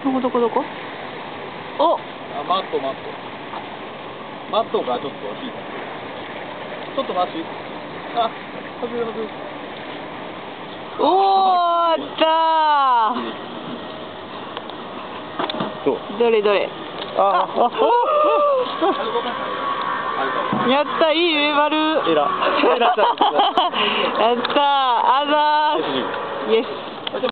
どこどこどこ。お。 あ、マットがちょっと引いた。ちょっと待ち。あ、外れ。 おー、あったー。 どう？ どれどれ。 あ、 やった、いいメバル。 エラちゃん。 やったー、あざーす。イエス。